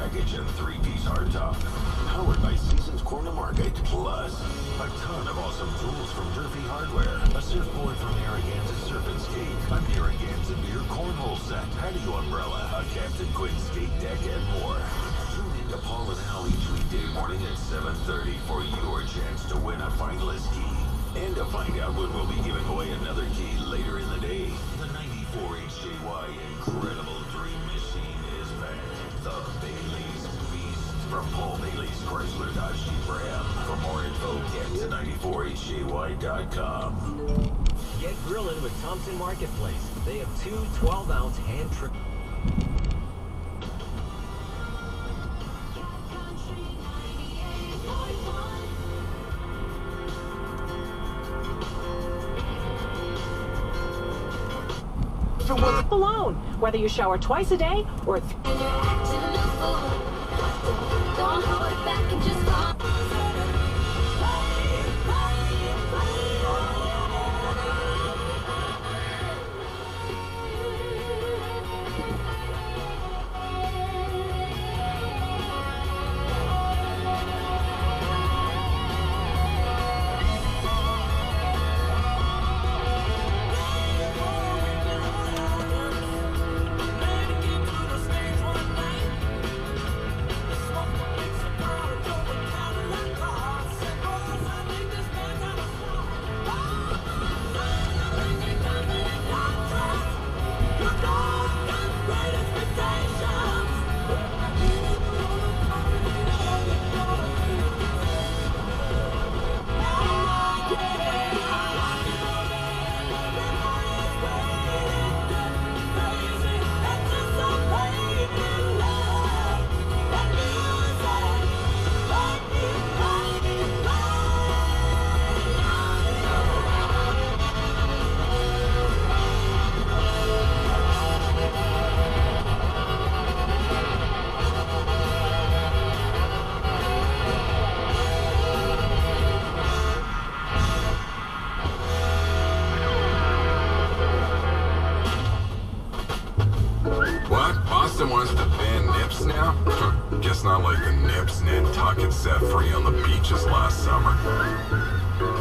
package and 3-piece hardtop. Powered by Seasons Corner Market. Plus, a ton of awesome tools from Durfee Hardware. A surfboard from Narragansett Surf and Skate. A Narragansett Beer Cornhole set. Patio umbrella. A Captain Quinn skate deck and more. Tune in to Paul and Al each weekday morning at 7:30 for your chance to win a finalist key. And to find out when we'll be giving away another key later in the day. The 94 HJY Incredible Dream Machine is back. The Bailey's Beast from Paul Bailey's Chrysler Dodge Jeep Ram. For more info, get to 94hjy.com. Get grilling with Thompson Marketplace. They have two 12-ounce hand trim. Alone, whether you shower twice a day or wants to ban nips now? Guess not like the nips Nantucket set free on the beaches last summer.